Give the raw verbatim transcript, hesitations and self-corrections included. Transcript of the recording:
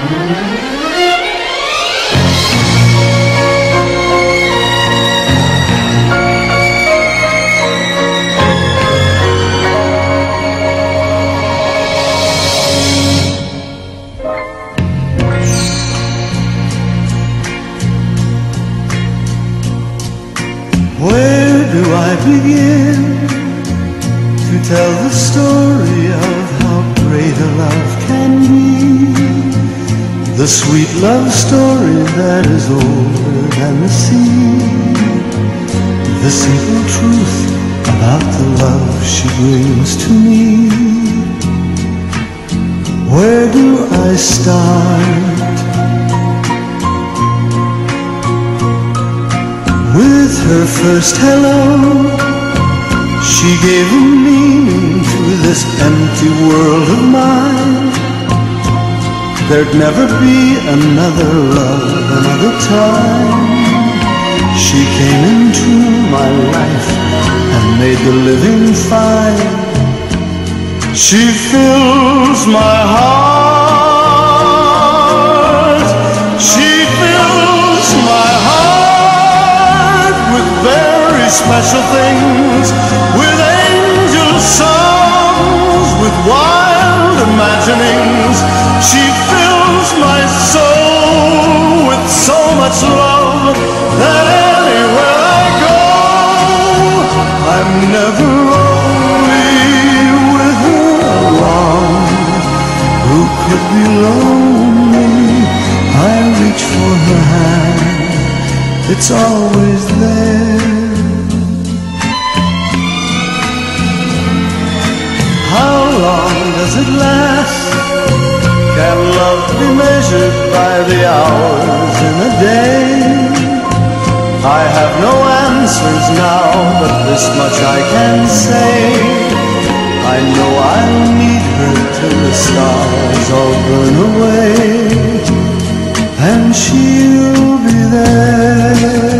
Where do I begin to tell the story of how great a love can be? The sweet love story that is older than the sea. The simple truth about the love she brings to me. Where do I start? With her first hello, she gave a meaning to this empty world of mine. There'd never be another love, another time. She came into my life and made the living fine. She fills my heart. She fills my heart with very special things, with angel songs, with wild imaginings. She fills my soul with so much love that anywhere I go, I'm never lonely with her along. Who could be lonely? I reach for her hand, it's always there. How long does it last? Can love be measured by the hours in a day? I have no answers now, but this much I can say. I know I'll need her till the stars all burn away, and she'll be there.